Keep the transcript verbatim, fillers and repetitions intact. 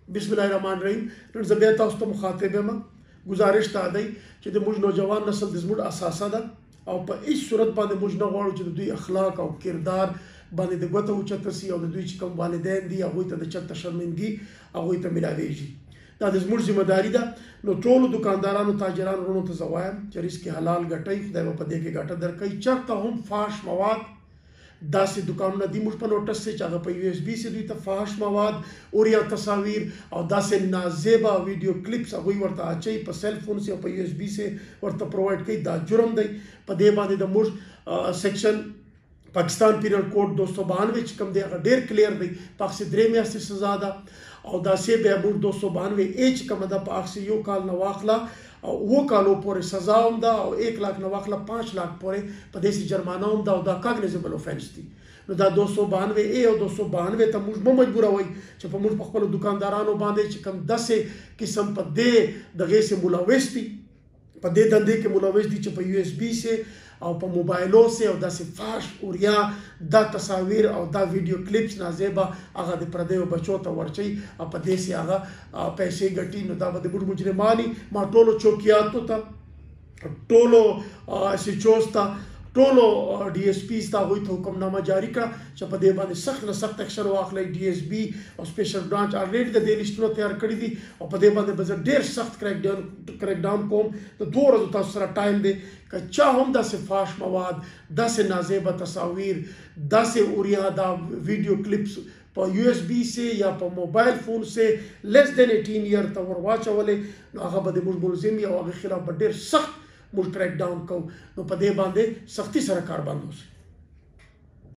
بسم الله الرحمن الرحیم. نن زه بیا تاسو ته مخاطب یم. گزارش دا دی چې د موږ نوجوان نسل د زموږ اساسه ده او په هیڅ صورت باندې موږ نه غواړو چې د دوی اخلاق او کردار باندې د ګوته اوچته سي او د دوی چې کوم والدین دي هغوی ته د چرته شرمندګي هغوی ته میلاویږي. دا د زموږ ذمه داري ده. نو ټولو دکاندارانو تاجرانو وروڼو ته زه وایم چې رزق حلال ګټئ، خدای به په دې کې ګټه درکوي. چېرته هم فحش مواد داسې دکانونه دي موږ په نوټس سي چې هغه په یو اس بي سي دوی ته فحش مواد اور یا تصاویر او داسې نازیبا ویډیو کلیپس هغوی ورته اچوي په سیل فون سي او په یو اس بي سي ورته پرووایډ کوي. دا جرم دی. په دې باندې د موږ سیکشن پاکستان پینل کوډ دو سو بانوے چې کوم دی هغه ډېر کلیر دی. په هغسې درې میاشتې سزا ده او داسې بیا موږ دو سو بانوے اے چې کومه ده په هغسې یو کال نه واخله او اووه کالو پورې سزا هم ده او ایک لاک نه واخله پانچ لاک پورې په داسې جرمانه هم ده او دا کاګنیزبل اوفینس دي. نو دا دو سو بانوے اے او دو سو بانوے ته موږ مه مجبوروئ چې په موږ په خپلو دکاندارانو باندې چې کوم داسې قسم په دې دغې سې ملوث دي، په دې دندې کې ملوث دي چې په یو اس بي سي او په موبایلو سي او داسې فحش اوریا دا تصاویر او دا ویډیو کلیپس نازیبه هغه د پردیو بچو ته ورچوي او په دې سي هغه پیسې ګټي. نو دا به د موږ مجرماني ما ټولو چوکیاتو ته ټولو ایس ایچ اوز ته ټولو ډي ایس پیز ته هغوی ته حکمنامه جاري کړه چې په دې باندې سخت نه سخت اکشن واخلئ. ډي ایس بي او سپیشل برانچ الریډي د دې لیسټونه تیار کړي دي او په دې باندې به زه ډېر سخت کریک ډاون کریک ډاون کوم. د دوه ورځو تاسو سره ټایم دی که چا هم داسې فحش مواد، داسې نازیبه تصاویر، داسې اوریا دا ویډیو کلیپس په یو اس بي سي یا په موبایل فون سي لیس دین ایټین ایئر ته ور واچولې نو هغه به د موږ ملزم وي او هغې خلاف به ډېر سخت موږ کریک ډاون کوو. نو په دې باندې سختي سره کار بند اوسئ.